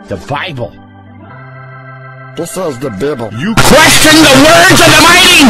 The Bible. This is the Bible. You question the words of the mighty